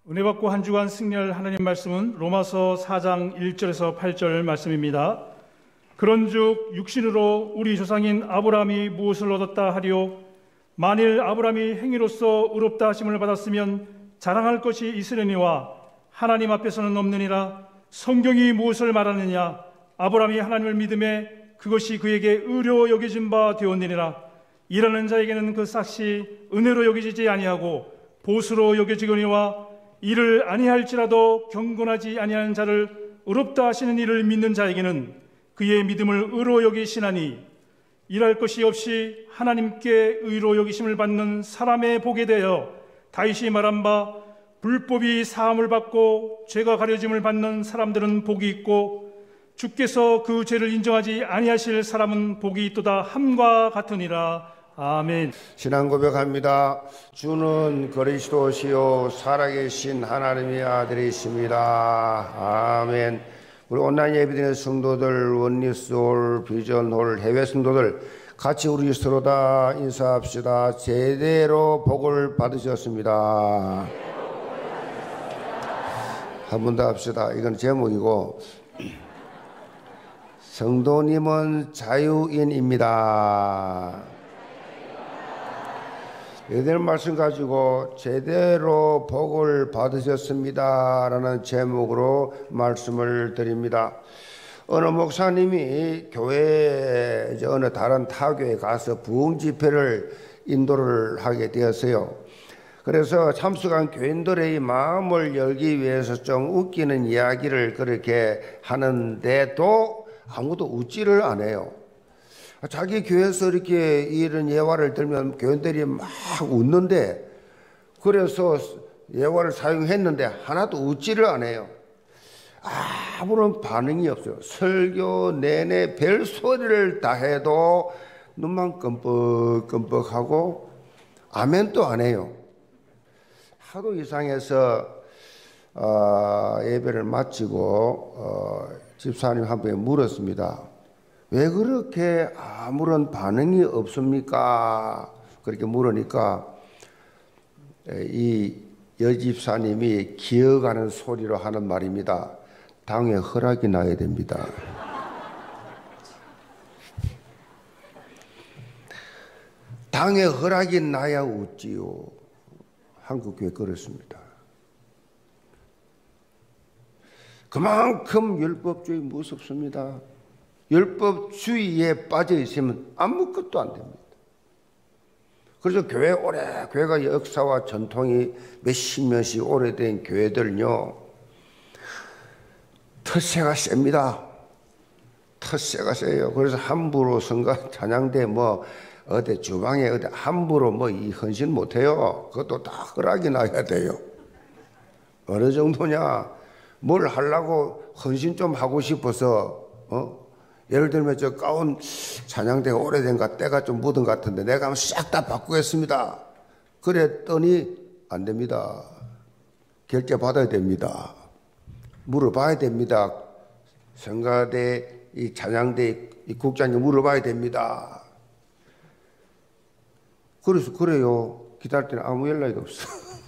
은혜 받고 한 주간 승리할 하나님 말씀은 로마서 4장 1절에서 8절 말씀입니다. 그런즉 육신으로 우리 조상인 아브라함이 무엇을 얻었다 하리요? 만일 아브라함이 행위로서 의롭다 하심을 받았으면 자랑할 것이 있으려니와 하나님 앞에서는 없느니라. 성경이 무엇을 말하느냐? 아브라함이 하나님을 믿음에 그것이 그에게 의로 여겨진 바 되었느니라. 일하는 자에게는 그 삭시 은혜로 여겨지지 아니하고 보수로 여겨지거니와 이를 아니할지라도 경건하지 아니하는 자를 의롭다 하시는 이를 믿는 자에게는 그의 믿음을 의로 여기시나니, 일할 것이 없이 하나님께 의로 여기심을 받는 사람의 복에 대하여 다윗이 말한 바 불법이 사함을 받고 죄가 가려짐을 받는 사람들은 복이 있고 주께서 그 죄를 인정하지 아니하실 사람은 복이 있도다 함과 같으니라. 아멘. 신앙 고백합니다. 주는 그리스도시요 살아계신 하나님의 아들이십니다. 아멘. 우리 온라인 예배드리는 성도들, 원리스홀, 비전홀, 해외 성도들 같이 우리 서로 다 인사합시다. 제대로 복을 받으셨습니다. 한 번 더 합시다. 이건 제목이고, 성도님은 자유인입니다. 여덟 말씀 가지고 제대로 복을 받으셨습니다 라는 제목으로 말씀을 드립니다. 어느 목사님이 교회 어느 다른 타교에 가서 부흥 집회를 인도를 하게 되었어요. 그래서 참석한 교인들의 마음을 열기 위해서 좀 웃기는 이야기를 그렇게 하는데도 아무도 웃지를 안 해요. 자기 교회에서 이렇게 이런 예화를 들면 교인들이 막 웃는데, 그래서 예화를 사용했는데 하나도 웃지를 않아요. 아무런 반응이 없어요. 설교 내내 별소리를 다 해도 눈만 끔뻑끔뻑하고 아멘도 안 해요. 하도 이상해서 예배를 마치고 집사님 한 분이 물었습니다. 왜 그렇게 아무런 반응이 없습니까? 그렇게 물으니까 이 여집사님이 기어가는 소리로 하는 말입니다. 당에 허락이 나야 됩니다. 당에 허락이 나야 웃지요. 한국교회 그렇습니다. 그만큼 율법주의 무섭습니다. 율법주의에 빠져 있으면 아무것도 안 됩니다. 그래서 교회가 역사와 전통이 몇십 년씩 오래된 교회들은요, 텃세가 셉니다. 텃세가 세요. 그래서 함부로 선거 찬양대 어디 주방에 어디 함부로 이 헌신 못해요. 그것도 다 허락이 나야 돼요. 어느 정도냐? 뭘 하려고 헌신 좀 하고 싶어서 예를 들면 저 가운 찬양대가 오래된가 때가 좀 묻은 것 같은데 내가 한번 싹 다 바꾸겠습니다. 그랬더니 안 됩니다. 결제 받아야 됩니다. 물어봐야 됩니다. 성가대 이 찬양대 이 국장님 물어봐야 됩니다. 그래서 그래요. 기다릴 때는 아무 연락이 없어.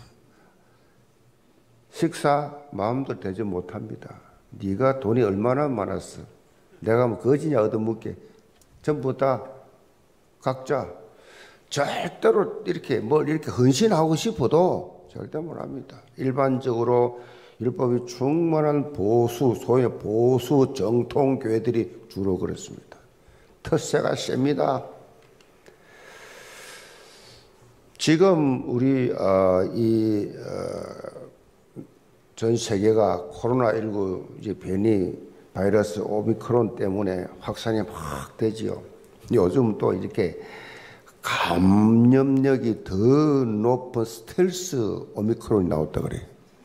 식사 마음도 대접 못합니다. 네가 돈이 얼마나 많았어. 내가 거지냐 얻어먹게. 전부 다 각자 절대로 이렇게 이렇게 헌신하고 싶어도 절대 못합니다. 일반적으로 율법이 충만한 소위 보수 정통 교회들이 주로 그렇습니다. 텃세가 셉니다. 지금 우리 전 세계가 코로나19 이제 변이 바이러스 오미크론 때문에 확산이 막 되지요. 요즘 또 이렇게 감염력이 더 높은 스텔스 오미크론이 나왔다 그래요.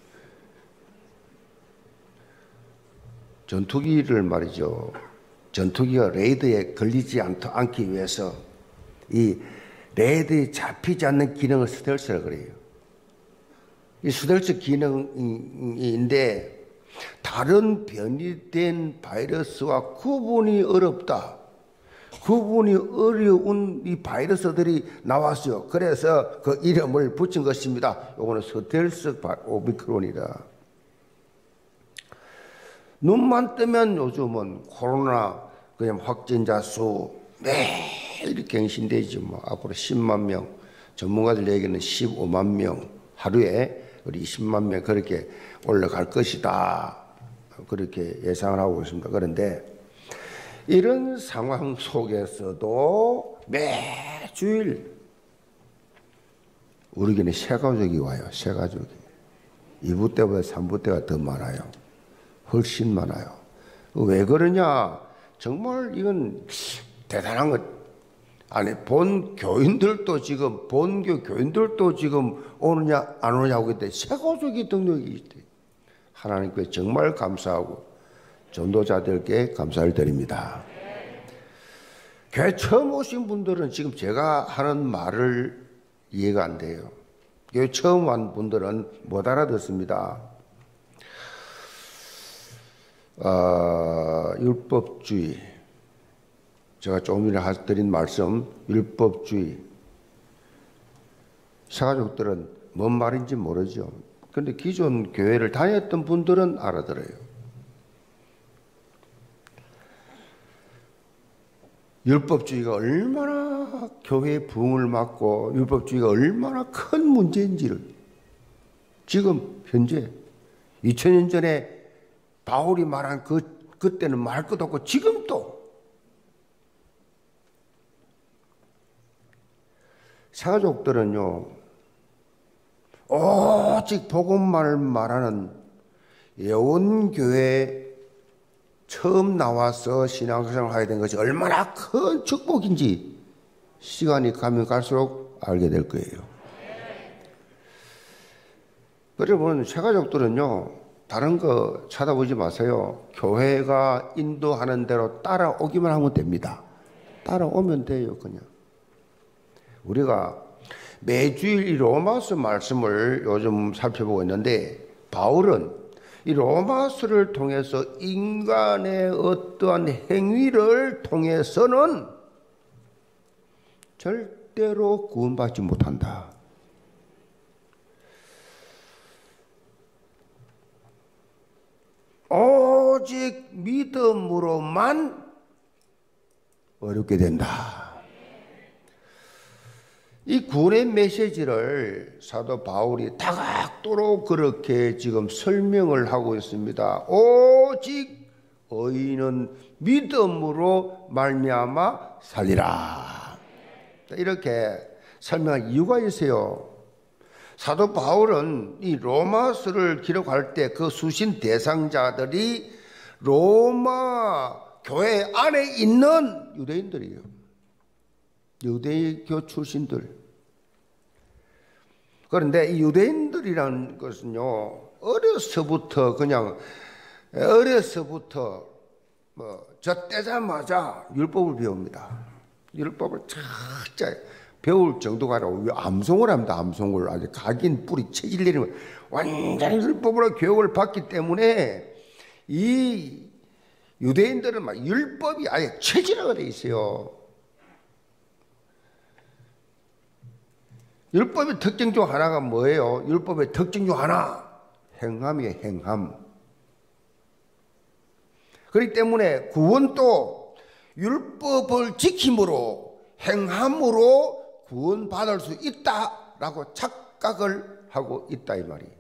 전투기를 말이죠. 전투기가 레이더에 걸리지 않기 위해서 이 레이더에 잡히지 않는 기능을 스텔스라고 그래요. 이 스텔스 기능인데 다른 변이된 바이러스와 구분이 어렵다. 그분이 어려운 이 바이러스들이 나왔어요. 그래서 그 이름을 붙인 것입니다. 요거는 스텔스 오미크론이다. 눈만 뜨면 요즘은 코로나 그냥 확진자 수 매일 갱신되지 뭐. 앞으로 10만 명, 전문가들 얘기는 15만 명, 하루에 우리 10만 명 그렇게 올라갈 것이다. 그렇게 예상을 하고 있습니다. 그런데 이런 상황 속에서도 매주일 우리에게는 새 가족이 와요. 새 가족이. 2부 때보다 3부 때가 더 많아요. 훨씬 많아요. 왜 그러냐? 정말 이건 대단한 것. 아니, 본 교인들도 지금, 본교 교인들도 지금 오느냐, 안 오느냐고 했더니 새 가족이 등록이 있대. 하나님께 정말 감사하고 전도자들께 감사를 드립니다. 교회 처음 오신 분들은 지금 제가 하는 말을 이해가 안 돼요. 교회 처음 온 분들은 못 알아듣습니다. 율법주의. 제가 조금 전에 드린 말씀, 율법주의. 새가족들은 뭔 말인지 모르죠. 그런데 기존 교회를 다녔던 분들은 알아들어요. 율법주의가 얼마나 교회의 부흥을 막고 율법주의가 얼마나 큰 문제인지를 지금 현재 2000년 전에 바울이 말한 그때는 말 것도 없고 지금도 새가족들은요 오직 복음만을 말하는 예원교회 처음 나와서 신앙생활을 하게 된 것이 얼마나 큰 축복인지 시간이 가면 갈수록 알게 될 거예요. 여러분, 새가족들은요 다른 거 찾아보지 마세요. 교회가 인도하는 대로 따라오기만 하면 됩니다. 따라오면 돼요. 그냥 우리가 매주일 이 로마서 말씀을 요즘 살펴보고 있는데 바울은 이 로마서를 통해서 인간의 어떠한 행위를 통해서는 절대로 구원받지 못한다. 오직 믿음으로만 어렵게 된다. 이 구원의 메시지를 사도 바울이 다각도로 그렇게 지금 설명을 하고 있습니다. 오직 의인은 믿음으로 말미암아 살리라. 이렇게 설명할 이유가 있어요. 사도 바울은 이 로마서를 기록할 때 그 수신 대상자들이 로마 교회 안에 있는 유대인들이에요. 유대교 출신들. 그런데 이 유대인들이라는 것은요, 어려서부터 젖대자마자 율법을 배웁니다. 율법을 착착 배울 정도가 아니라 암송을 합니다. 암송을 아주 각인 뿌리 체질 내리면 완전히 율법으로 교육을 받기 때문에 이 유대인들은 막 율법이 아예 체질화가 돼 있어요. 율법의 특징 중 하나가 뭐예요? 율법의 특징 중 하나, 행함이에요. 행함. 그렇기 때문에 구원도 율법을 지킴으로 행함으로 구원받을 수 있다라고 착각을 하고 있다 이 말이에요.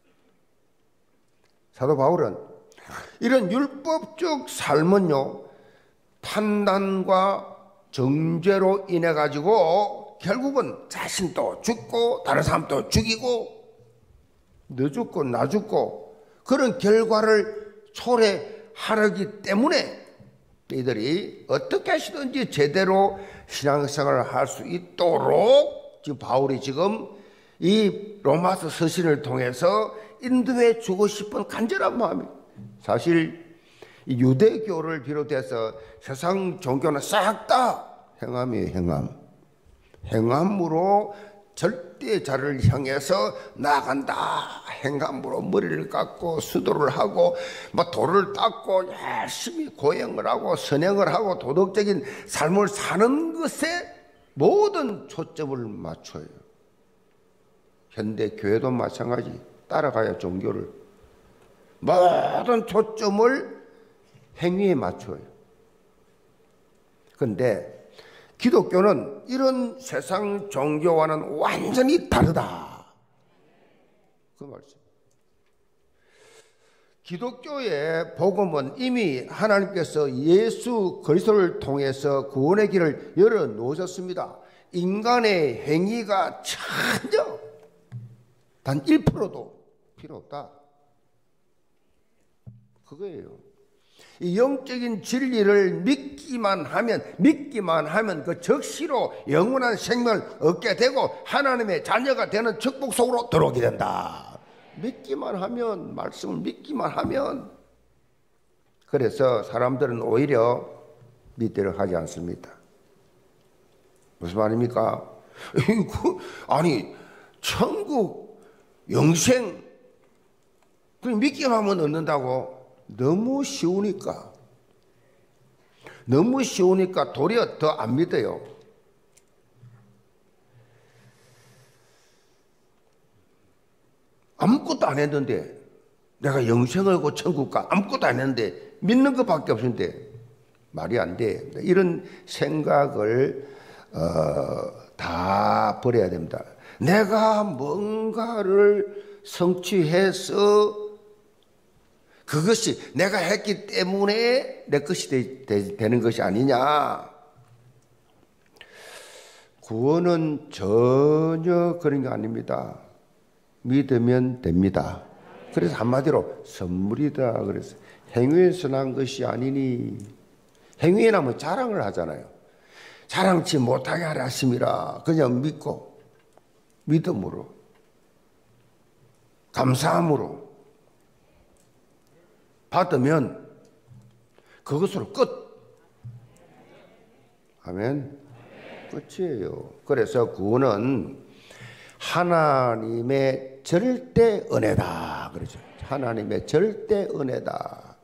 사도 바울은 이런 율법적 삶은요 판단과 정죄로 인해 가지고 결국은 자신도 죽고 다른 사람도 죽이고 너 죽고 나 죽고 그런 결과를 초래하기 때문에 이들이 어떻게 하시든지 제대로 신앙생활을 할 수 있도록 지금 바울이 지금 이 로마서 서신을 통해서 인도해 주고 싶은 간절한 마음이 사실 이 유대교를 비롯해서 세상 종교는 싹 다 행함이에요. 행함. 행함으로 절대 자를 향해서 나아간다. 행함으로 머리를 깎고 수도를 하고 뭐 돌을 닦고 열심히 고행을 하고 선행을 하고 도덕적인 삶을 사는 것에 모든 초점을 맞춰요. 현대 교회도 마찬가지. 따라가야 종교를. 모든 초점을 행위에 맞춰요. 그런데 기독교는 이런 세상 종교와는 완전히 다르다. 그 말씀. 기독교의 복음은 이미 하나님께서 예수 그리스도를 통해서 구원의 길을 열어 놓으셨습니다. 인간의 행위가 전혀 단 1%도 필요 없다. 그거예요. 이 영적인 진리를 믿기만 하면 그 즉시로 영원한 생명을 얻게 되고 하나님의 자녀가 되는 축복 속으로 들어오게 된다. 믿기만 하면, 말씀을 믿기만 하면. 그래서 사람들은 오히려 믿대로 하지 않습니다. 무슨 말입니까? 아니 천국, 영생 그냥 믿기만 하면 얻는다고? 너무 쉬우니까 도리어 더 안 믿어요. 아무것도 안 했는데, 내가 영생을 하고 천국 가, 아무것도 안 했는데 믿는 것밖에 없는데 말이 안 돼. 이런 생각을 다 버려야 됩니다. 내가 뭔가를 성취해서 그것이 내가 했기 때문에 내 것이 되는 것이 아니냐. 구원은 전혀 그런 게 아닙니다. 믿으면 됩니다. 그래서 한마디로 선물이다 그랬어요. 행위에서 난 것이 아니니. 행위에 나면 자랑을 하잖아요. 자랑치 못하게 하라 하심이라. 그냥 믿고 믿음으로 감사함으로 받으면 그것으로 끝. 아멘. 끝이에요. 그래서 구원은 하나님의 절대 은혜다 그러죠. 하나님의 절대 은혜다.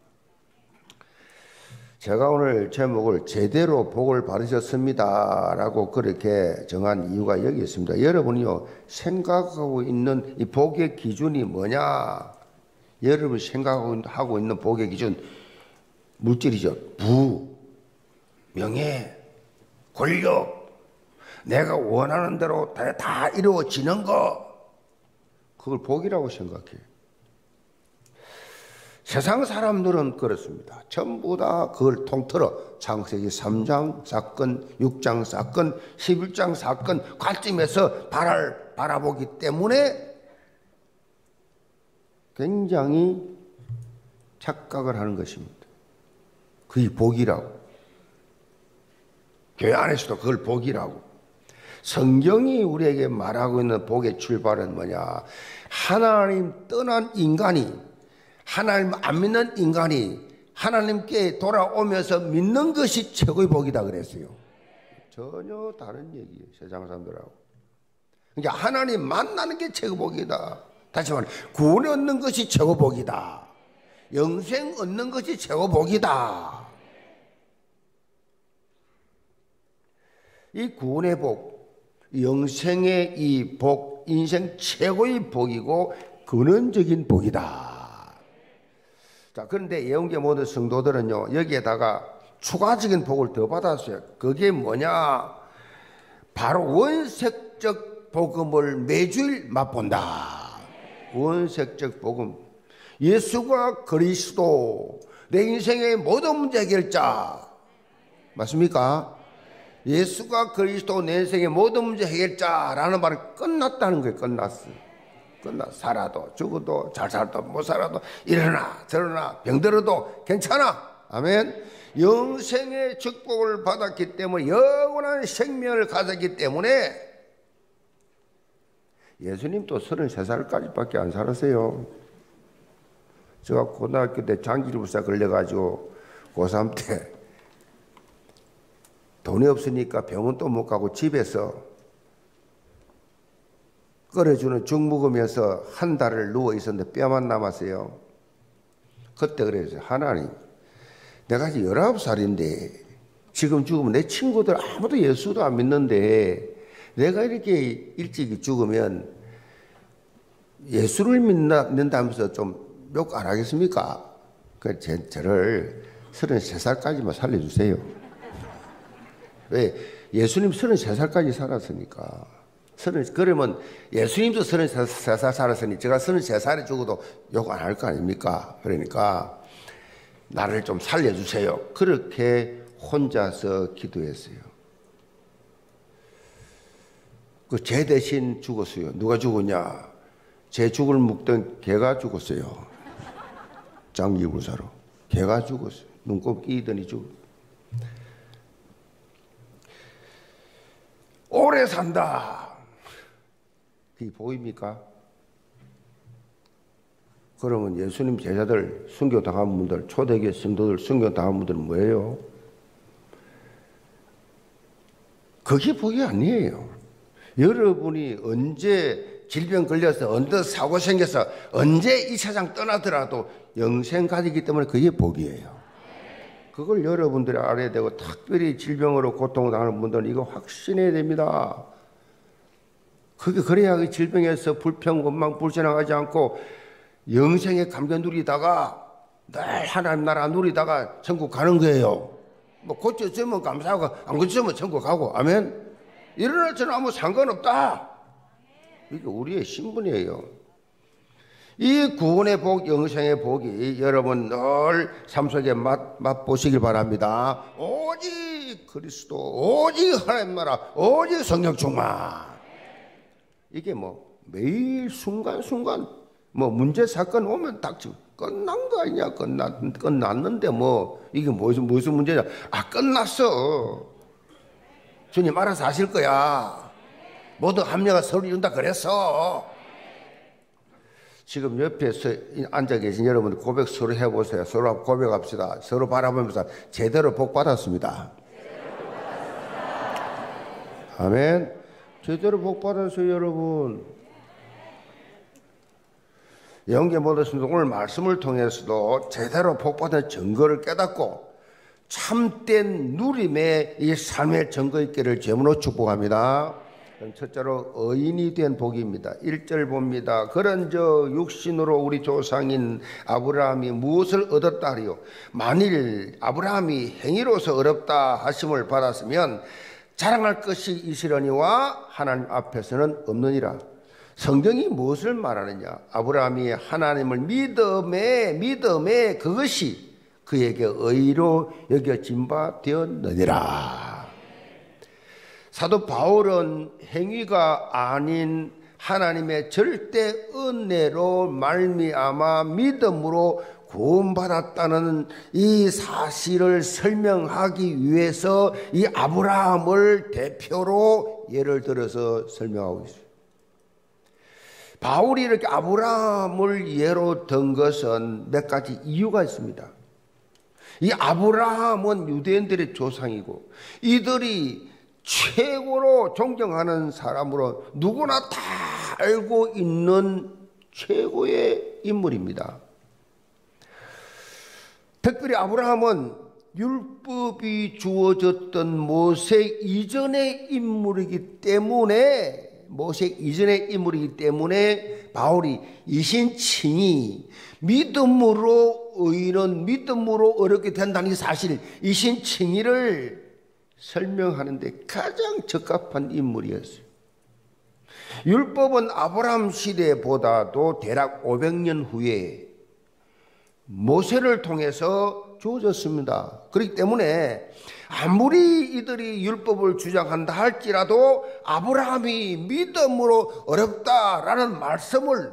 제가 오늘 제목을 제대로 복을 받으셨습니다 라고 그렇게 정한 이유가 여기 있습니다. 여러분이요, 생각하고 있는 이 복의 기준이 뭐냐? 여러분이 생각하고 있는 복의 기준, 물질이죠. 부, 명예, 권력, 내가 원하는 대로 다 이루어지는 거, 그걸 복이라고 생각해요. 세상 사람들은 그렇습니다. 전부 다 그걸 통틀어 창세기 3장 사건, 6장 사건, 11장 사건 관점에서 바라보기 때문에 굉장히 착각을 하는 것입니다. 그게 복이라고. 교회 안에서도 그걸 복이라고. 성경이 우리에게 말하고 있는 복의 출발은 뭐냐? 하나님 떠난 인간이, 하나님 안 믿는 인간이 하나님께 돌아오면서 믿는 것이 최고의 복이다 그랬어요. 전혀 다른 얘기예요. 세상 사람들하고. 그러니까 하나님 만나는 게 최고 복이다. 다시 말해, 구원 얻는 것이 최고 복이다. 영생 얻는 것이 최고 복이다. 이 구원의 복, 영생의 이 복, 인생 최고의 복이고 근원적인 복이다. 자, 그런데 예언계 모든 성도들은요, 여기에다가 추가적인 복을 더 받았어요. 그게 뭐냐? 바로 원색적 복음을 매주일 맛본다. 원색적 복음. 예수가 그리스도, 내 인생의 모든 문제 해결자. 맞습니까? 예수가 그리스도, 내 인생의 모든 문제 해결자라는 말은 끝났다는 거예요. 끝났어. 살아도 죽어도 잘 살아도 못 살아도 일어나 저러나 병들어도 괜찮아. 아멘. 영생의 축복을 받았기 때문에, 영원한 생명을 가졌기 때문에, 예수님도 33살까지밖에 안 살았어요. 제가 고등학교 때 장기불사 걸려가지고 고3 때 돈이 없으니까 병원도 못 가고 집에서 끓여주는 죽 먹으면서 한 달을 누워 있었는데 뼈만 남았어요. 그때 그랬어요. 하나님, 내가 이제 19살인데 지금 죽으면 내 친구들 아무도 예수도 안 믿는데 내가 이렇게 일찍 죽으면 예수를 믿는다면서 좀 욕 안 하겠습니까? 저를 33살까지만 살려주세요. 왜? 예수님 33살까지 살았으니까. 그러면 예수님도 33살 살았으니 제가 33살에 죽어도 욕 안 할 거 아닙니까? 그러니까 나를 좀 살려주세요. 그렇게 혼자서 기도했어요. 제 대신 죽었어요. 누가 죽었냐? 제 죽을 묵던 개가 죽었어요. 장기부사로. 개가 죽었어요. 눈곱 끼더니 죽었어요. 오래 산다. 그게 보입니까? 그러면 예수님 제자들, 순교당한 분들, 초대교회 성도들 순교당한 분들은 뭐예요? 그게 복이 아니에요. 여러분이 언제 질병 걸려서 언제 사고 생겨서 언제 2차장 떠나더라도 영생 가지기 때문에 그게 복이에요. 그걸 여러분들이 알아야 되고, 특별히 질병으로 고통당하는 분들은 이거 확신해야 됩니다. 그래야 그 질병에서 불평, 원망, 불신앙하지 않고 영생의 감격 누리다가 늘 하나님 나라 누리다가 천국 가는 거예요. 뭐 고쳐주면 감사하고 안 고쳐주면 천국 가고. 아멘. 이런 저는 아무 상관없다. 이게 우리의 신분이에요. 이 구원의 복, 영생의 복이 여러분 늘 삶 속에 맛보시길 바랍니다. 오직 그리스도, 오직 하나님 나라, 오직 성령 충만. 이게 뭐 매일 순간순간 뭐 문제 사건 오면 닥치고 끝난 거 아니냐? 끝났는데 뭐 이게 무슨 문제냐? 끝났어. 주님 알아서 하실 거야. 모두 합력가 서로 이룬다 그랬어. 지금 옆에서 앉아 계신 여러분 고백 서로 해보세요. 서로 고백합시다. 서로 바라보면서 제대로 복 받았습니다. 아멘. 제대로 복 받았어요, 여러분. 영계 모습도 오늘 말씀을 통해서도 제대로 복 받은 증거를 깨닫고 참된 누림의 이 삶의 증거 있기를 제물로 축복합니다. 첫째로 의인이 된 복입니다. 1절 봅니다. 그런저 육신으로 우리 조상인 아브라함이 무엇을 얻었다 하리요? 만일 아브라함이 행위로서 어렵다 하심을 받았으면 자랑할 것이 있으려니와 하나님 앞에서는 없느니라. 성경이 무엇을 말하느냐? 아브라함이 하나님을 믿음에 그것이 그에게 의로 여겨진 바 되었느니라. 사도 바울은 행위가 아닌 하나님의 절대 은혜로 말미암아 믿음으로 구원받았다는 이 사실을 설명하기 위해서 이 아브라함을 대표로 예를 들어서 설명하고 있어요. 바울이 이렇게 아브라함을 예로 든 것은 몇 가지 이유가 있습니다. 이 아브라함은 유대인들의 조상이고 이들이 최고로 존경하는 사람으로 누구나 다 알고 있는 최고의 인물입니다. 특별히 아브라함은 율법이 주어졌던 모세 이전의 인물이기 때문에 바울이 이신칭이 믿음으로 의인은 믿음으로 어렵게 된다는 이 사실, 이신칭의를 설명하는데 가장 적합한 인물이었어요. 율법은 아브라함 시대보다도 대략 500년 후에 모세를 통해서 주어졌습니다. 그렇기 때문에 아무리 이들이 율법을 주장한다 할지라도 아브라함이 믿음으로 어렵다라는 말씀을,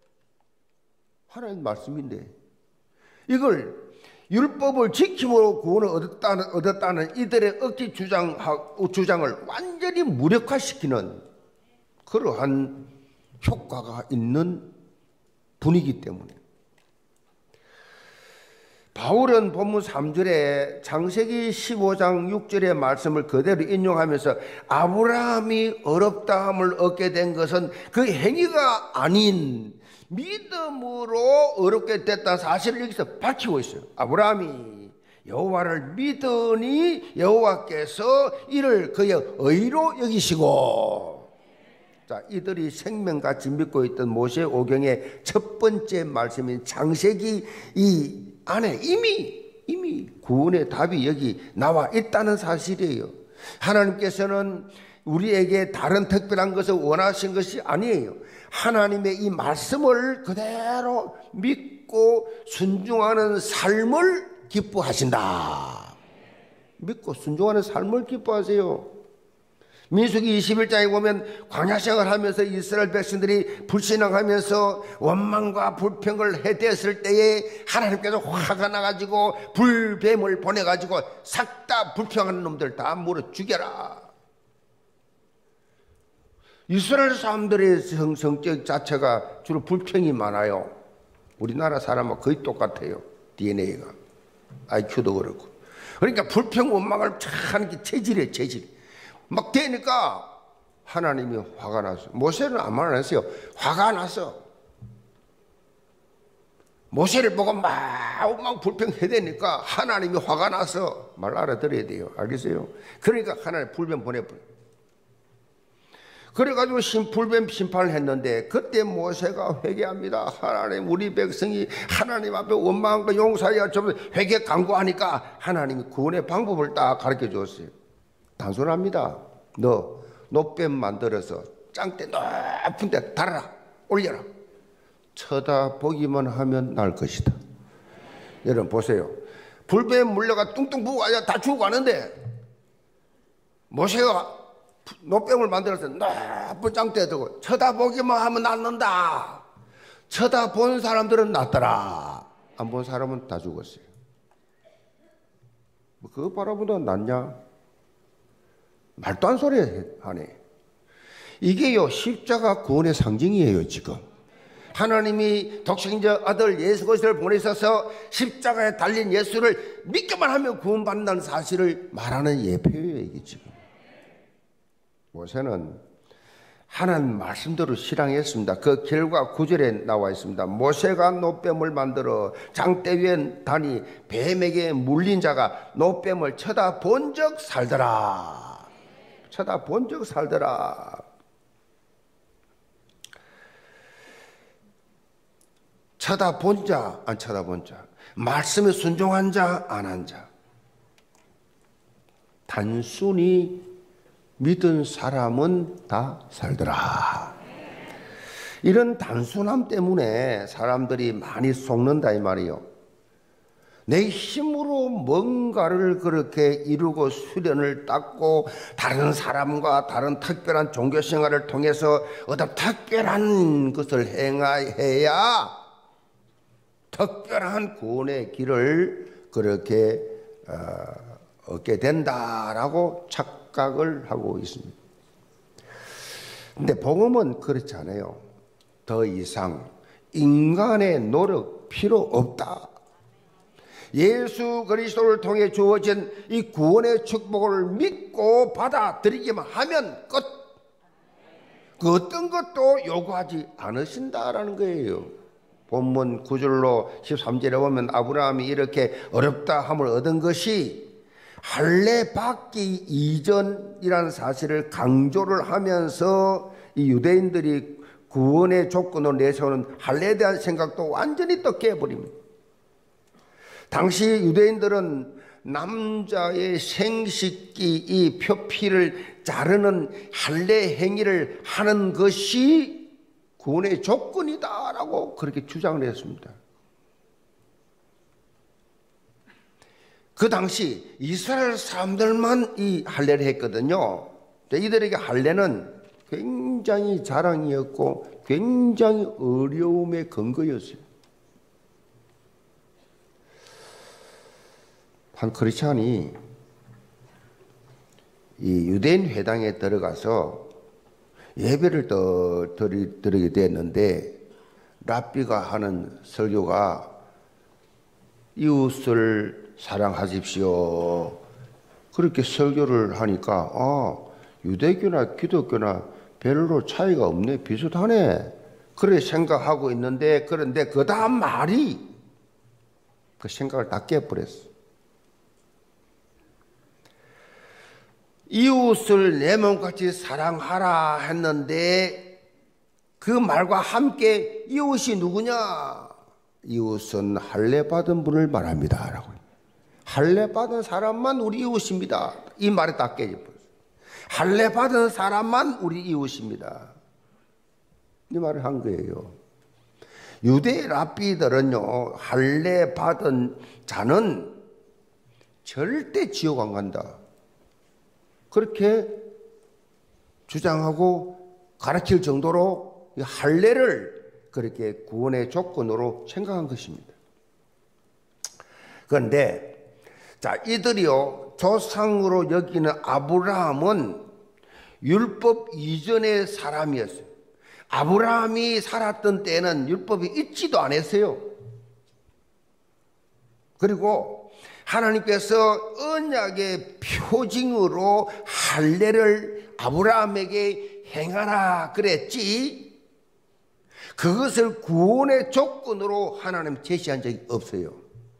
하나님 말씀인데 이걸 율법을 지킴으로 구원을 얻었다는 이들의 억지 주장을 완전히 무력화시키는 그러한 효과가 있는 분이기 때문에 바울은 본문 3절에 창세기 15장 6절의 말씀을 그대로 인용하면서 아브라함이 어렵다함을 얻게 된 것은 그 행위가 아닌 믿음으로 어렵게 됐다는 사실을 여기서 밝히고 있어요. 아브라함이 여호와를 믿으니 여호와께서 이를 그의 의로 여기시고. 자, 이들이 생명같이 믿고 있던 모세 오경의 첫 번째 말씀인 창세기 이 안에 이미 구원의 답이 여기 나와 있다는 사실이에요. 하나님께서는 우리에게 다른 특별한 것을 원하신 것이 아니에요. 하나님의 이 말씀을 그대로 믿고 순종하는 삶을 기뻐하신다. 믿고 순종하는 삶을 기뻐하세요. 민수기 21장에 보면 광야 생활을 하면서 이스라엘 백성들이 불신앙하면서 원망과 불평을 해댔을 때에 하나님께서 화가 나가지고 불뱀을 보내가지고 싹 다 불평하는 놈들 다 물어 죽여라. 이스라엘 사람들의 성격 자체가 주로 불평이 많아요. 우리나라 사람은 거의 똑같아요. DNA가 IQ도 그렇고. 그러니까 불평 원망을 하는 게 체질이에요. 체질. 막 되니까 하나님이 화가 났어요. 모세는 아무 말 안 했어요. 화가 났어. 모세를 보고 막 불평해대니까 하나님이 화가 나서 말 알아들어야 돼요. 알겠어요? 그러니까 하나님 불뱀 보내버려요. 그래가지고 불뱀 심판을 했는데 그때 모세가 회개합니다. 하나님, 우리 백성이 하나님 앞에 원망한 거 용서하여 좀 회개 강구하니까 하나님이 구원의 방법을 딱 가르쳐 줬어요. 단순합니다. 너 노뱀 만들어서 짱대 높은 데 달아라, 올려라. 쳐다보기만 하면 날 것이다. 여러분 보세요. 불뱀 물려가 뚱뚱 부어야 다 죽고 가는데 모세가 노뱀을 만들어서 높은 짱대에 두고 쳐다보기만 하면 낫는다. 쳐다본 사람들은 낫더라. 안 본 사람은 다 죽었어요. 뭐 그거 바라보다 낫냐? 말도 안 소리 하네. 이게요, 십자가 구원의 상징이에요. 지금 하나님이 독생자 아들 예수 그리스도를 보내셔서 십자가에 달린 예수를 믿기만 하면 구원받는다는 사실을 말하는 예표예요. 이게 지금 모세는 하나님 말씀대로 실행했습니다. 그 결과 9절에 나와 있습니다. 모세가 노뱀을 만들어 장대 위에 다니 뱀에게 물린 자가 노뱀을 쳐다본 적 살더라. 쳐다본 적 살더라. 쳐다본 자, 안 쳐다본 자, 말씀에 순종한 자, 안 한 자, 단순히 믿은 사람은 다 살더라. 이런 단순함 때문에 사람들이 많이 속는다 이 말이요. 내 힘으로 뭔가를 그렇게 이루고 수련을 닦고 다른 사람과 다른 특별한 종교 생활을 통해서 어떤 특별한 것을 행해야 특별한 구원의 길을 그렇게 얻게 된다라고 착각을 하고 있습니다. 근데 복음은 그렇지 않아요. 더 이상 인간의 노력 필요 없다. 예수 그리스도를 통해 주어진 이 구원의 축복을 믿고 받아들이기만 하면 끝. 그 어떤 것도 요구하지 않으신다라는 거예요. 본문 9절로 13절에 보면 아브라함이 이렇게 어렵다 함을 얻은 것이 할례 받기 이전이라는 사실을 강조를 하면서 이 유대인들이 구원의 조건으로 내세우는 할례에 대한 생각도 완전히 또 깨버립니다. 당시 유대인들은 남자의 생식기 이 표피를 자르는 할례 행위를 하는 것이 구원의 조건이다라고 그렇게 주장을 했습니다. 그 당시 이스라엘 사람들만 이 할례를 했거든요. 이들에게 할례는 굉장히 자랑이었고 굉장히 어려움의 근거였어요. 한 크리스찬이 이 유대인 회당에 들어가서 예배를 드리게 됐는데 랍비가 하는 설교가 이웃을 사랑하십시오. 그렇게 설교를 하니까 유대교나 기독교나 별로 차이가 없네, 비슷하네, 그래 생각하고 있는데, 그런데 그 다음 말이 그 생각을 다 깨버렸어. 이웃을 내 몸같이 사랑하라 했는데 그 말과 함께 이웃이 누구냐? 이웃은 할례받은 분을 말합니다 라고. 할례받은 사람만 우리 이웃입니다. 이 말에 딱 깨져버렸어요. 할례받은 사람만 우리 이웃입니다. 이 말을 한 거예요. 유대 랍비들은요, 할례받은 자는 절대 지옥 안 간다, 그렇게 주장하고 가르칠 정도로 할례를 그렇게 구원의 조건으로 생각한 것입니다. 그런데 자, 이들이요, 조상으로 여기는 아브라함은 율법 이전의 사람이었어요. 아브라함이 살았던 때는 율법이 있지도 않았어요. 그리고 하나님께서 언약의 표징으로 할례를 아브라함에게 행하라 그랬지, 그것을 구원의 조건으로 하나님 제시한 적이 없어요.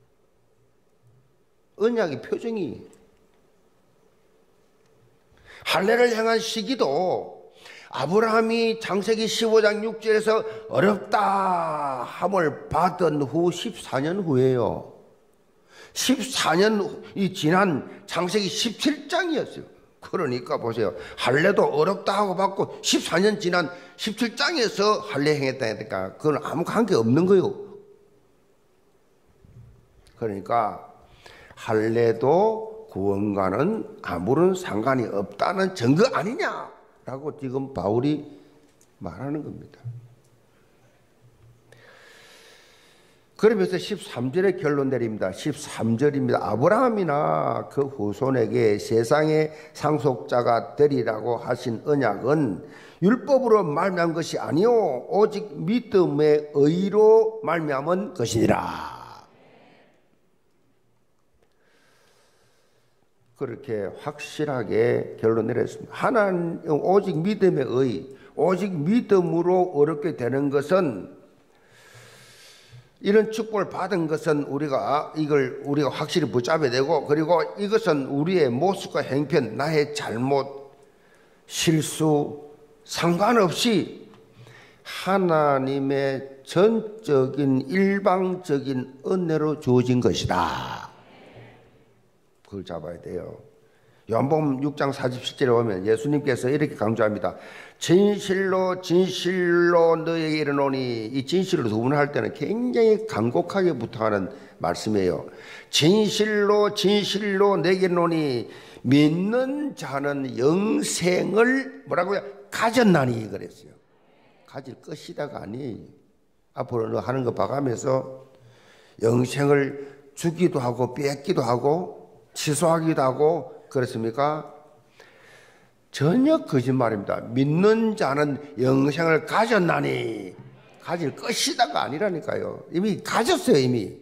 언약의 표징이. 할례를 행한 시기도 아브라함이 창세기 15장 6절에서 어렵다 함을 받은 후 14년 후에요. 14년이 지난 창세기 17장이었어요. 그러니까 보세요. 할례도 어렵다 하고 받고 14년 지난 17장에서 할례 행했다니까 그건 아무 관계 없는 거예요. 그러니까 할례도 구원과는 아무런 상관이 없다는 증거 아니냐라고 지금 바울이 말하는 겁니다. 그러면서 13절에 결론 내립니다. 13절입니다. 아브라함이나 그 후손에게 세상의 상속자가 되리라고 하신 언약은 율법으로 말미암은 것이 아니요 오직 믿음의 의로 말미암은 것이니라. 그렇게 확실하게 결론 내렸습니다. 하나님 오직 믿음의 의, 오직 믿음으로 어렵게 되는 것은, 이런 축복을 받은 것은 우리가 확실히 붙잡아야 되고, 그리고 이것은 우리의 모습과 행편, 나의 잘못, 실수 상관없이 하나님의 전적인 일방적인 은혜로 주어진 것이다. 그걸 잡아야 돼요. 요한복음 6장 47절에 보면 예수님께서 이렇게 강조합니다. 진실로 진실로 너에게 이르노니, 이 진실로 두 번 할 때는 굉장히 간곡하게 부탁하는 말씀이에요. 진실로 진실로 내게 이르노니 믿는 자는 영생을 뭐라고요? 가졌나니 그랬어요. 가질 것이다가 아니에요. 앞으로 너 하는 거 봐가면서 영생을 주기도 하고 뺏기도 하고 취소하기도 하고 그렇습니까? 전혀 거짓말입니다. 믿는 자는 영생을 가졌나니, 가질 것이다가 아니라니까요. 이미 가졌어요. 이미.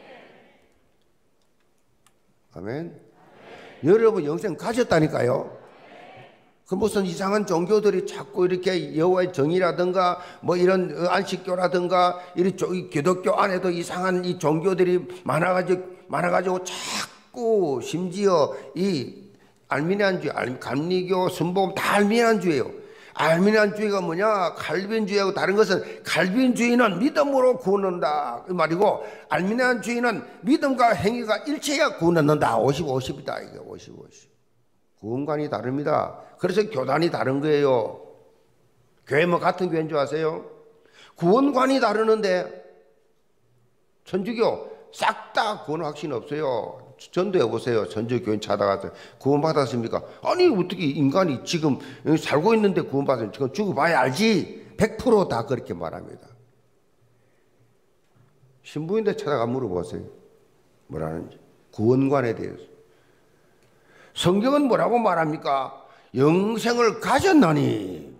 아멘. 여러분 영생 가졌다니까요. 그 무슨 이상한 종교들이 자꾸 이렇게 여호와의 정의라든가 뭐 이런 안식교라든가 이런 기독교 안에도 이상한 이 종교들이 많아가지고 자꾸 심지어 이 알미니안주의, 감리교, 순복음 다 알미니안주의예요. 알미니안주의가 뭐냐? 칼빈주의하고 다른 것은, 칼빈주의는 믿음으로 구원한다 이 말이고, 알미니안주의는 믿음과 행위가 일체해야 구원한다. 50-50이다. 이게 50-50. 구원관이 다릅니다. 그래서 교단이 다른 거예요. 교회 뭐 같은 교회인 줄 아세요? 구원관이 다르는데 천주교 싹 다 구원 확신 없어요. 전도해 보세요. 전주교인 찾아가서 구원 받았습니까? 아니 어떻게 인간이 지금 살고 있는데 구원 받으면 지금 죽어봐야 알지. 100% 다 그렇게 말합니다. 신부인데 찾아가 물어보세요. 뭐라는지. 구원관에 대해서. 성경은 뭐라고 말합니까? 영생을 가졌나니.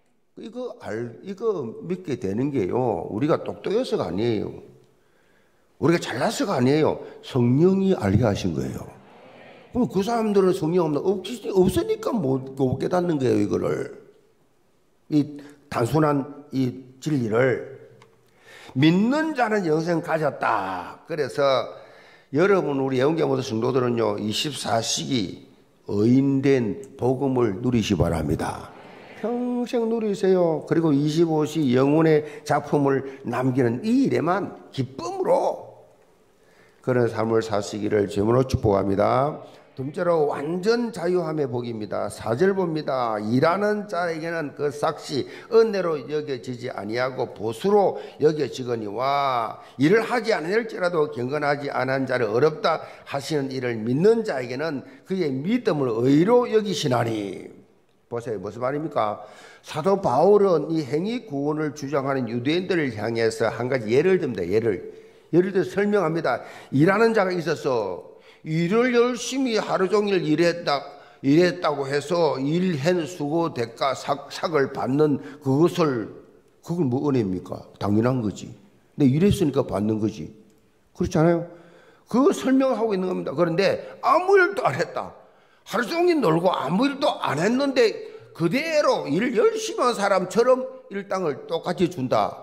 이거 믿게 되는 게요, 우리가 똑똑해서가 아니에요. 우리가 잘나서가 아니에요. 성령이 알게 하신 거예요. 그럼 그 사람들은 성령 없으니까 못 깨닫는 거예요. 이거를, 이 단순한 이 진리를. 믿는 자는 영생 가졌다. 그래서 여러분, 우리 예언교회 성도들은요 24시기 의인된 복음을 누리시 바랍니다. 평생 누리세요. 그리고 25시 영혼의 작품을 남기는 이 일에만 기쁨으로 그런 삶을 사시기를 주님으로 축복합니다. 둘째로 완전 자유함의 복입니다. 4절 봅니다. 일하는 자에게는 그 삭시 은혜로 여겨지지 아니하고 보수로 여겨지거니와 일을 하지 않을지라도 경건하지 않은 자를 어렵다 하시는 일을 믿는 자에게는 그의 믿음을 의로 여기시나니. 보세요. 무슨 말입니까? 사도 바울은 이 행위 구원을 주장하는 유대인들을 향해서 한 가지 예를 듭니다. 예를 들어 설명합니다. 일하는 자가 있어서 일을 열심히 하루 종일 일했다고 해서 일한 수고 대가 삭을 받는 그걸 뭐 은혜입니까? 당연한 거지. 근데 일했으니까 받는 거지. 그렇잖아요. 그 설명을 하고 있는 겁니다. 그런데 아무 일도 안 했다. 하루 종일 놀고 아무 일도 안 했는데 그대로 일 열심히 한 사람처럼 일당을 똑같이 준다.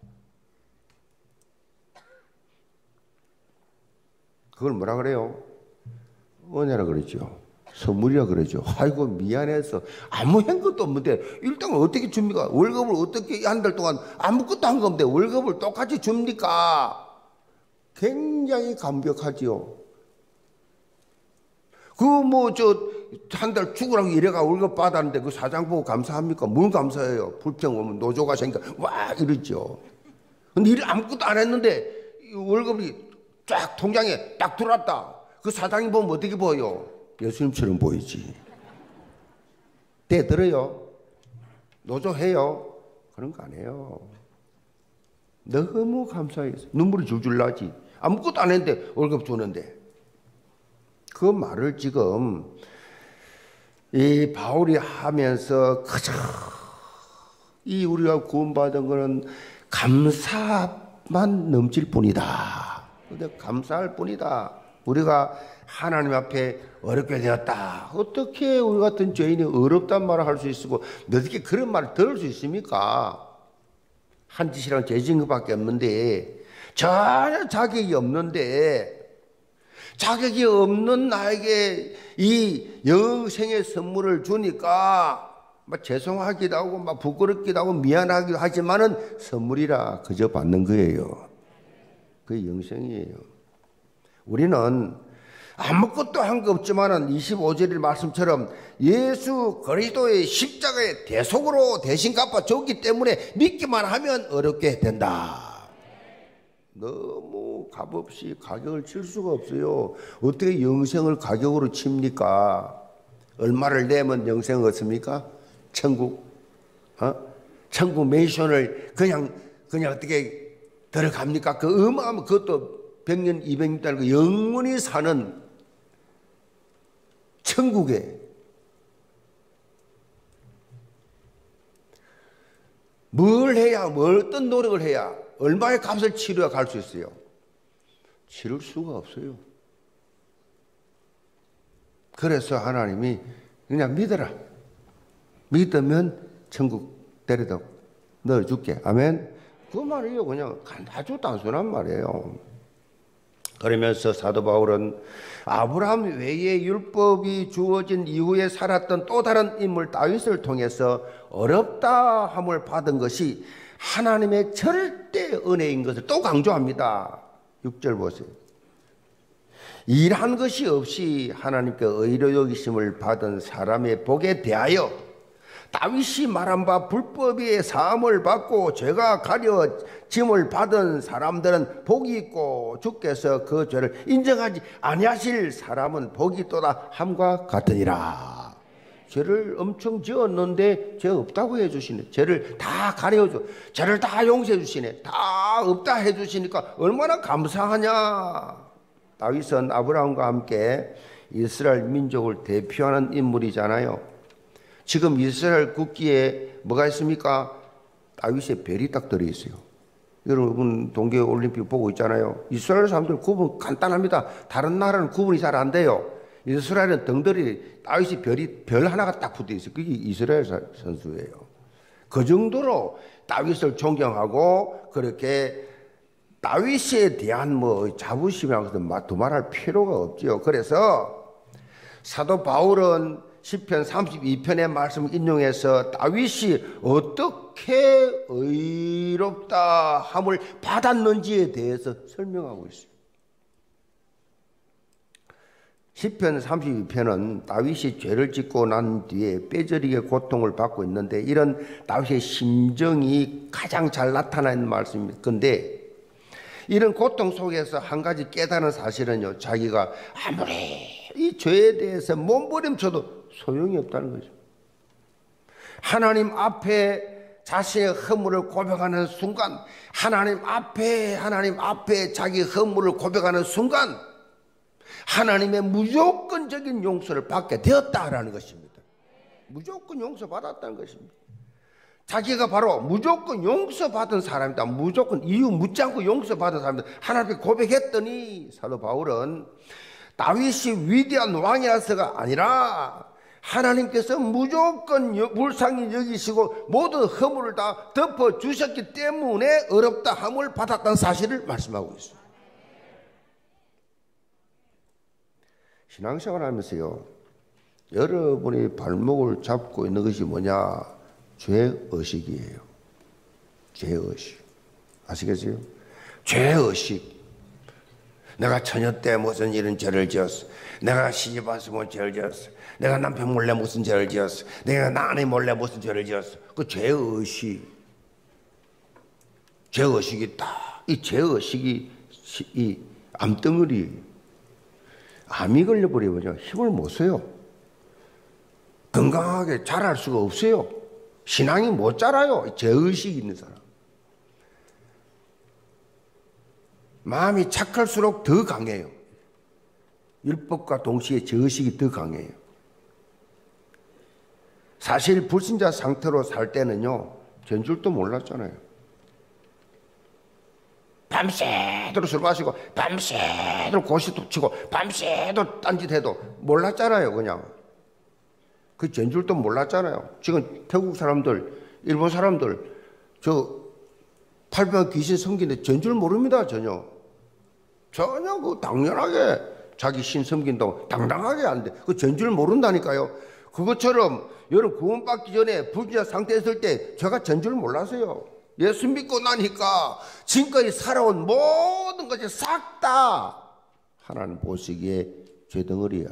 그걸 뭐라 그래요? 은혜라 그러죠. 선물이라 그러죠. 아이고 미안해서 아무 한 것도 없는데 일당을 어떻게 줍니까? 월급을 어떻게 한 달 동안 아무것도 한 건데 월급을 똑같이 줍니까? 굉장히 감격하지요. 한 달 죽으라고 일해가 월급 받았는데 그 사장 보고 감사합니까? 뭘 감사해요? 불평 오면 노조가 생겨 와 이러죠. 근데 일 아무것도 안 했는데 월급이 쫙 통장에 딱 들어왔다. 그 사장이 보면 어떻게 보여? 예수님처럼 보이지. 때 들어요? 노조해요? 그런 거 아니에요. 너무 감사해서 눈물이 줄줄 나지. 아무것도 안 했는데 월급 주는데. 그 말을 지금 이 바울이 하면서 그저 이 우리가 구원받은 거는 감사만 넘칠 뿐이다. 근데 감사할 뿐이다. 우리가 하나님 앞에 어렵게 되었다. 어떻게 우리 같은 죄인이 어렵단 말을 할 수 있고 어떻게 그런 말을 들을 수 있습니까? 한 짓이랑 죄진 것밖에 없는데 전혀 자격이 없는데 자격이 없는 나에게 이 영생의 선물을 주니까 막 죄송하기도 하고 막 부끄럽기도 하고 미안하기도 하지만은 선물이라 그저 받는 거예요. 그게 영생이에요. 우리는 아무것도 한 거 없지만은 25절의 말씀처럼 예수 그리스도의 십자가의 대속으로 대신 갚아 줬기 때문에 믿기만 하면 어렵게 된다. 너무 값없이 가격을 칠 수가 없어요. 어떻게 영생을 가격으로 칩니까? 얼마를 내면 영생을 얻습니까? 천국? 천국 맨션을 그냥 어떻게 들어갑니까? 그 어마어마한 그것도 100년, 200년 달고 영원히 사는 천국에 뭘 해야, 어떤 노력을 해야, 얼마의 값을 치러야 갈 수 있어요? 치를 수가 없어요. 그래서 하나님이 그냥 믿어라. 믿으면 천국 데려다 넣어줄게. 아멘. 그 말이에요. 그냥 아주 단순한 말이에요. 그러면서 사도 바울은 아브라함 외에 율법이 주어진 이후에 살았던 또 다른 인물 다윗을 통해서 어렵다 함을 받은 것이 하나님의 절대 은혜인 것을 또 강조합니다. 6절 보세요. 일한 것이 없이 하나님께 의로 여기심을 받은 사람의 복에 대하여 다윗이 말한 바 불법의 사함을 받고 죄가 가려짐을 받은 사람들은 복이 있고 주께서 그 죄를 인정하지 아니하실 사람은 복이 또다 함과 같으니라. 죄를 엄청 지었는데 죄 없다고 해주시네. 죄를 다 가려줘. 죄를 다 용서해 주시네. 다 없다 해주시니까 얼마나 감사하냐. 다윗은 아브라함과 함께 이스라엘 민족을 대표하는 인물이잖아요. 지금 이스라엘 국기에 뭐가 있습니까? 다윗의 별이 딱 들어있어요. 여러분 동계올림픽 보고 있잖아요. 이스라엘 사람들 구분 간단합니다. 다른 나라는 구분이 잘 안 돼요. 이스라엘은 덩들이 다윗이 별 하나가 딱 붙어 있어요. 그게 이스라엘 선수예요. 그 정도로 다윗을 존경하고 그렇게 다윗에 대한 뭐 자부심이라고 해서 두말할 필요가 없지요. 그래서 사도 바울은 시편 32편의 말씀을 인용해서 다윗이 어떻게 의롭다 함을 받았는지에 대해서 설명하고 있어요. 시편 32편은 다윗이 죄를 짓고 난 뒤에 뼈저리게 고통을 받고 있는데 이런 다윗의 심정이 가장 잘 나타나는 말씀입니다. 그런데 이런 고통 속에서 한 가지 깨달은 사실은요, 자기가 아무리 이 죄에 대해서 몸부림쳐도 소용이 없다는 거죠. 하나님 앞에 자신의 허물을 고백하는 순간, 하나님 앞에 자기 허물을 고백하는 순간 하나님의 무조건적인 용서를 받게 되었다라는 것입니다. 무조건 용서받았다는 것입니다. 자기가 바로 무조건 용서받은 사람이다. 무조건 이유 묻지 않고 용서받은 사람이다. 하나님께 고백했더니 사도 바울은 다윗이 위대한 왕이라서가 아니라 하나님께서 무조건 불쌍히 여기시고 모든 허물을 다 덮어주셨기 때문에 어렵다 함을 받았다는 사실을 말씀하고 있습니다. 신앙생활 하면서요, 여러분이 발목을 잡고 있는 것이 뭐냐? 죄의식이에요. 죄의식. 아시겠어요? 죄의식. 내가 처녀 때 무슨 이런 죄를 지었어. 내가 시집 왔으면 죄를 지었어. 내가 남편 몰래 무슨 죄를 지었어. 내가 나 아내 몰래 무슨 죄를 지었어. 그 죄의식. 죄의식이 있다. 이 죄의식이 이 암덩어리. 암이 걸려버리면 힘을 못 써요. 건강하게 자랄 수가 없어요. 신앙이 못 자라요. 죄의식이 있는 사람. 마음이 착할수록 더 강해요. 율법과 동시에 죄의식이 더 강해요. 사실 불신자 상태로 살 때는요, 전 줄도 몰랐잖아요. 밤새도록 술 마시고 밤새도록 고시도 치고 밤새도록 딴짓해도 몰랐잖아요. 그냥 그 전 줄도 몰랐잖아요. 지금 태국 사람들, 일본 사람들 저 팔병 귀신 섬기는데 전 줄 모릅니다. 전혀 그 당연하게 자기 신 섬긴다고 당당하게 안 돼. 그 전 줄 모른다니까요. 그것처럼 여러분 구원받기 전에 불신자 상태에 있을 때 제가 전 줄 몰랐어요. 예수 믿고 나니까 지금까지 살아온 모든 것이 싹 다 하나님 보시기에 죄덩어리야.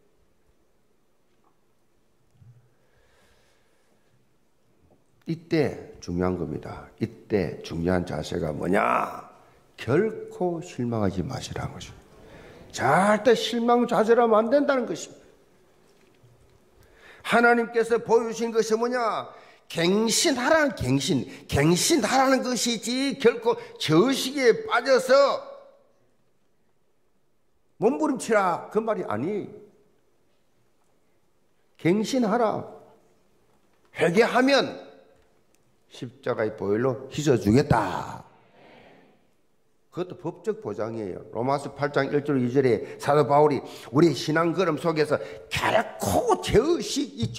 이때 중요한 겁니다. 이때 중요한 자세가 뭐냐? 결코 실망하지 마시라는 것입니다. 절대 실망 좌절하면 안 된다는 것입니다. 하나님께서 보여주신 것이 뭐냐? 갱신하라는 갱신하라는 것이지 결코 저식에 빠져서 몸부림치라 그 말이 아니에요. 갱신하라. 회개하면 십자가의 보혈로 씻어주겠다. 그것도 법적 보장이에요. 로마서 8장 1절 2절에 사도 바울이 우리 신앙 걸음 속에서 결코 죄의식,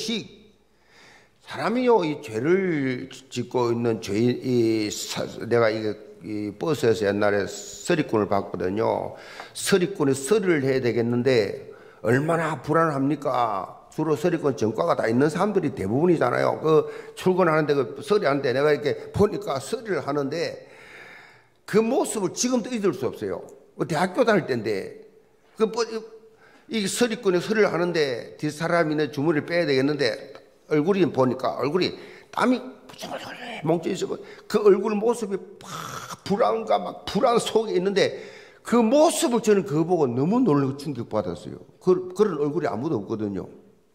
사람이요, 이 죄를 짓고 있는 내가 이 버스에서 옛날에 서리꾼을 봤거든요. 서리꾼이 서리를 해야 되겠는데 얼마나 불안합니까? 주로 서리꾼 전과가 다 있는 사람들이 대부분이잖아요. 그 출근하는데 그 서리하는데 내가 이렇게 보니까 서리를 하는데 그 모습을 지금도 잊을 수 없어요. 대학교 다닐 때인데 이 서리꾼이 서리를 하는데 뒷사람이 주머니를 빼야 되겠는데 얼굴이 보니까 얼굴이 땀이 뭉쳐 있어. 그 얼굴 모습이 막 불안과 막 불안 속에 있는데 그 모습을 저는 그거 보고 너무 놀라고 충격받았어요. 그런 얼굴이 아무도 없거든요.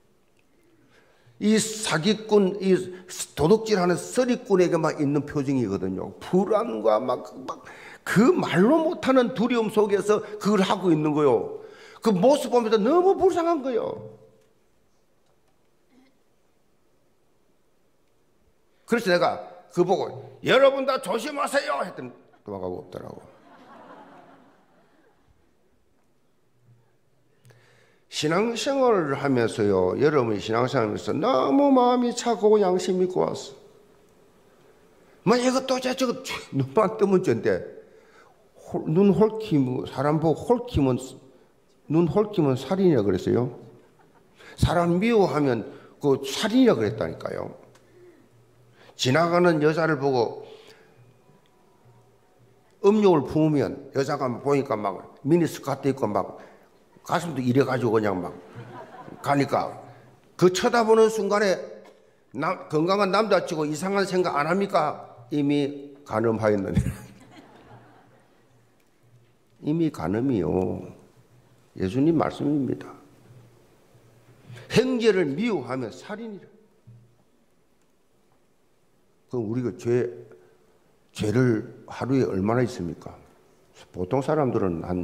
이 사기꾼, 이 도둑질하는 서리꾼에게만 있는 표정이거든요. 불안과 막 그 말로 못하는 두려움 속에서 그걸 하고 있는 거요. 그 모습 보면서 너무 불쌍한 거요. 그래서 내가 그 보고 여러분 다 조심하세요 했더니 도망가고 없더라고. 신앙생활을 하면서요, 여러분이 신앙생활하면서 너무 마음이 착하고 양심 있고 왔어. 뭐 이것도 저것 눈만 뜨면 죄인데, 눈 홀키면, 사람 보고 홀키면, 눈 홀키면 살인이라 그랬어요. 사람 미워하면 그 살인이라 그랬다니까요. 지나가는 여자를 보고 음욕을 품으면 여자가 보니까 막 미니스커트 입고 막 가슴도 이래가지고 그냥 막 가니까 그 쳐다보는 순간에 건강한 남자치고 이상한 생각 안 합니까? 이미 간음하였느니. 이미 간음이요. 예수님 말씀입니다. 형제를 미워하면 살인이라. 그럼 우리가 죄를 하루에 얼마나 있습니까? 보통 사람들은 한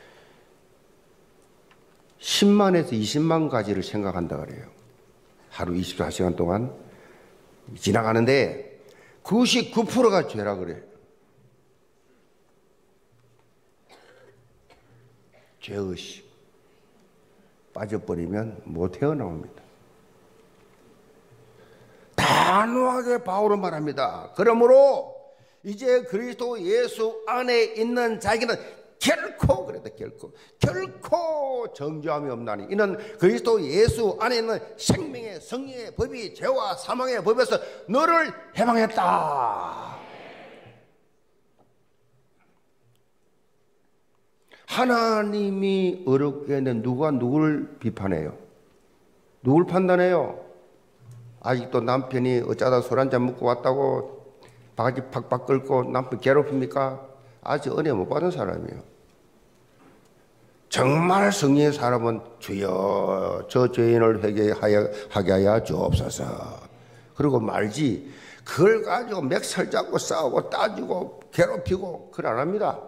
10만에서 20만 가지를 생각한다 그래요. 하루 24시간 동안 지나가는데 99%가 죄라 그래요. 죄의식 빠져버리면 못 헤어나옵니다. 단호하게 바울은 말합니다. 그러므로 이제 그리스도 예수 안에 있는 자에게는 결코 그랬다. 결코 정죄함이 없나니 이는 그리스도 예수 안에 있는 생명의 성령의 법이 죄와 사망의 법에서 너를 해방했다. 하나님이 어렵게 는 누가 누구를 비판해요? 누굴 판단해요? 아직도 남편이 어쩌다 술 한잔 먹고 왔다고 바가지 팍팍 긁고 남편 괴롭힙니까? 아직 은혜 못 받은 사람이에요. 정말 성령의 사람은 주여 저 죄인을 회개하게 하여 주옵소서. 그리고 말지 그걸 가지고 맥살 잡고 싸우고 따지고 괴롭히고 그걸 안 합니다.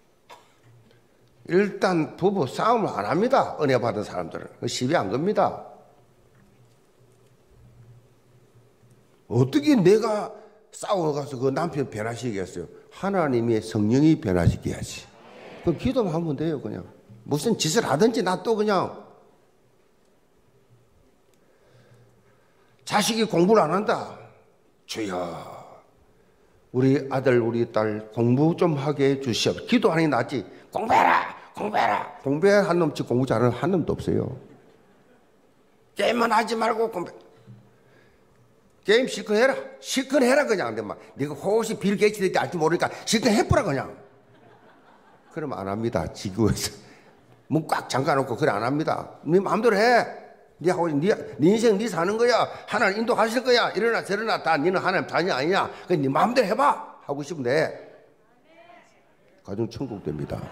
일단 부부 싸움을 안 합니다. 은혜 받은 사람들은. 시비 안 겁니다. 어떻게 내가 싸워가서 그 남편 변화시키겠어요? 하나님의 성령이 변화시켜야지. 그럼 기도만 하면 돼요. 그냥 무슨 짓을 하든지 나 또 그냥. 자식이 공부를 안 한다. 주여 우리 아들 우리 딸 공부 좀 하게 해주시오. 기도하는 게 낫지. 공부해라. 공부해 한 놈치 공부 잘하는 한 놈도 없어요. 게임만 하지 말고 공부. 게임 실컷 해라 그냥. 근데 막 네가 혹시 빌 게이츠 될지 알지 모르니까 실컷 해보라 그냥. 그럼 안 합니다. 지구에서 문 꽉 잠가놓고 그래 안 합니다. 네 마음대로 해. 네 인생 네 사는 거야. 하나님 인도하실 거야. 이러나 저러나 다 너는 하나님 자녀 아니냐. 그냥 네 마음대로 해봐. 하고 싶으면 돼. 가정 천국 됩니다.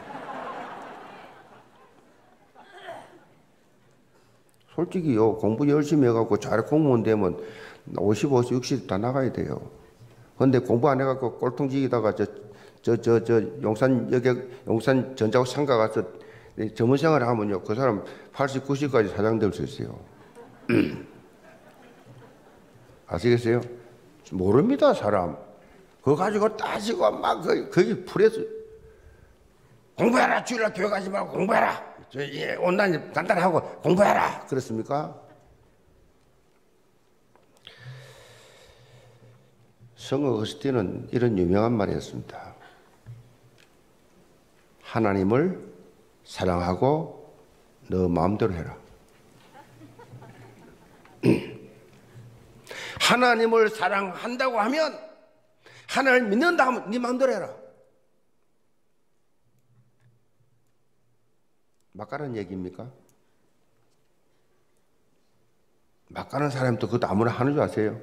솔직히요, 공부 열심히 해갖고 잘 공무원 되면 55세, 60세 다 나가야 돼요. 근데 공부 안 해갖고 꼴통지기다가 용산 전자고 상가 가서 전문 생활을 하면요, 그 사람 80, 90까지 사장 될 수 있어요. 아시겠어요? 모릅니다, 사람. 그거 가지고 따지고 막 거기 풀에서 공부해라, 주일날 교회 가지 말고 공부해라. 온라인 간단하고 공부해라. 그렇습니까? 성 어거스틴은 이런 유명한 말을 했습니다. 하나님을 사랑하고 너 마음대로 해라. 하나님을 사랑한다고 하면 하나님을 믿는다 하면 네 마음대로 해라. 막 가는 얘기입니까? 막 가는 사람도 그것도 아무나 하는 줄 아세요?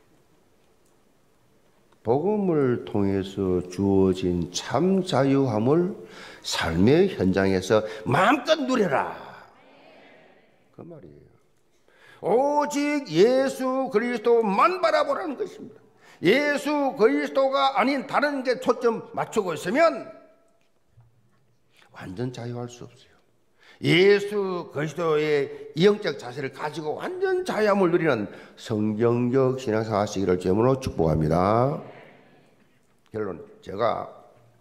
복음을 통해서 주어진 참 자유함을 삶의 현장에서 마음껏 누려라. 그 말이에요. 오직 예수 그리스도만 바라보라는 것입니다. 예수 그리스도가 아닌 다른 게 초점 맞추고 있으면 완전 자유할 수 없어요. 예수 그리스도의 영적 자세를 가지고 완전 자유함을 누리는 성경적 신앙생활 하시기를 주님으로 축복합니다. 결론, 제가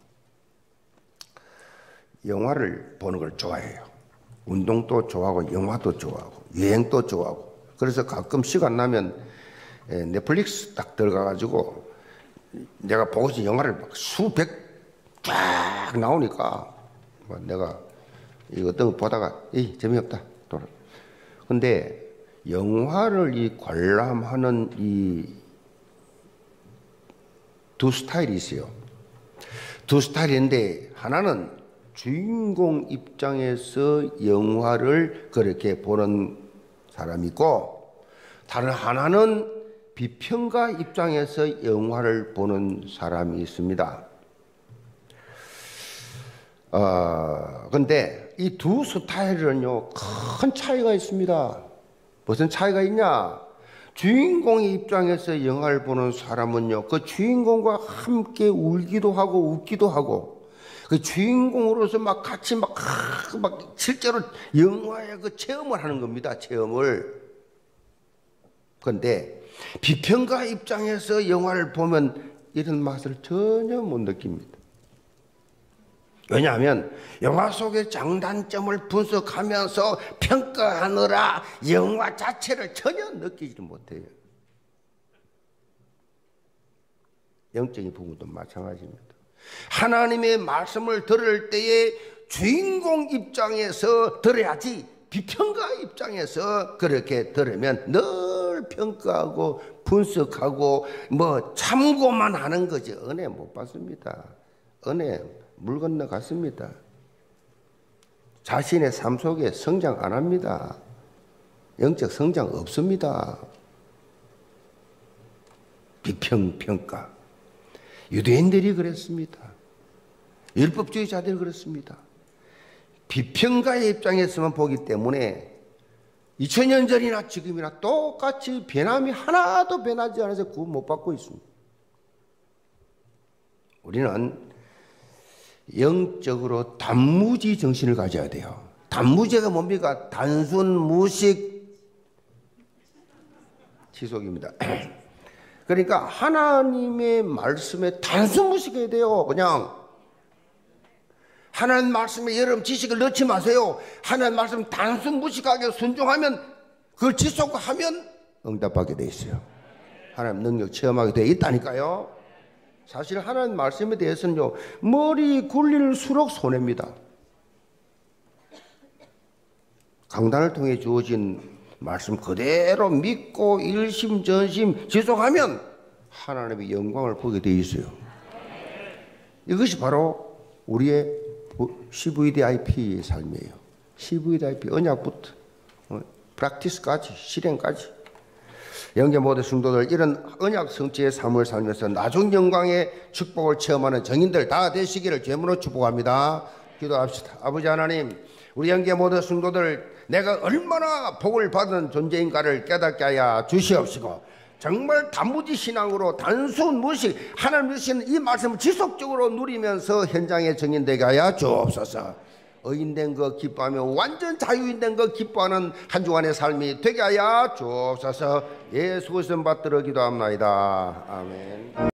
영화를 보는 걸 좋아해요. 운동도 좋아하고 영화도 좋아하고 여행도 좋아하고. 그래서 가끔 시간 나면 넷플릭스 딱 들어가가지고 내가 보고 싶은 영화를 막 수백 쫙 나오니까 내가 이거 어떤 거 보다가 재미없다. 근데 영화를 이 관람하는 이 두 스타일이 있어요. 두 스타일인데 하나는 주인공 입장에서 영화를 그렇게 보는 사람이 있고, 다른 하나는 비평가 입장에서 영화를 보는 사람이 있습니다. 근데 이 두 스타일은요, 큰 차이가 있습니다. 무슨 차이가 있냐? 주인공의 입장에서 영화를 보는 사람은요, 그 주인공과 함께 울기도 하고 웃기도 하고, 그 주인공으로서 막 같이 막 실제로 영화의 그 체험을 하는 겁니다. 체험을. 그런데 비평가 입장에서 영화를 보면 이런 맛을 전혀 못 느낍니다. 왜냐하면 영화 속의 장단점을 분석하면서 평가하느라 영화 자체를 전혀 느끼지 못해요. 영적인 부분도 마찬가지입니다. 하나님의 말씀을 들을 때에 주인공 입장에서 들어야지, 비평가 입장에서 그렇게 들으면 늘 평가하고 분석하고 참고만 하는 거지 은혜 못 받습니다. 은혜 물 건너갔습니다. 자신의 삶 속에 성장 안 합니다. 영적 성장 없습니다. 비평가. 유대인들이 그랬습니다. 율법주의자들이 그렇습니다. 비평가의 입장에서만 보기 때문에 2000년 전이나 지금이나 똑같이 변함이 하나도 변하지 않아서 구원 못 받고 있습니다. 우리는 영적으로 단무지 정신을 가져야 돼요. 단무지가 뭡니까? 단순 무식 지속입니다. 그러니까 하나님의 말씀에 단순 무식해야 돼요. 그냥 하나님 말씀에 여러분 지식을 넣지 마세요. 하나님 말씀 단순 무식하게 순종하면, 그걸 지속하면 응답하게 돼 있어요. 하나님 능력 체험하게 돼 있다니까요. 사실 하나님 말씀에 대해서는요, 머리 굴릴수록 손해입니다. 강단을 통해 주어진 말씀 그대로 믿고 일심전심 지속하면 하나님의 영광을 보게 돼 있어요. 이것이 바로 우리의 CVDIP 삶이에요. CVDIP, 언약부터 프랙티스까지, 실행까지. 영계 모든 성도들, 이런 언약 성취의 삶을 살면서 나중 영광의 축복을 체험하는 정인들 다 되시기를 주님으로 축복합니다. 기도합시다. 아버지 하나님, 우리 영계 모든 성도들, 내가 얼마나 복을 받은 존재인가를 깨닫게 하여 주시옵시고, 정말 단무지 신앙으로 단순 무식, 하나님 주시는 이 말씀을 지속적으로 누리면서 현장의 정인 되게 하여 주옵소서. 의인된 거 기뻐하며 완전 자유인된 거 기뻐하는 한 주간의 삶이 되게 하여 주옵소서. 예수 그리스도 받들어 기도합나이다. 아멘.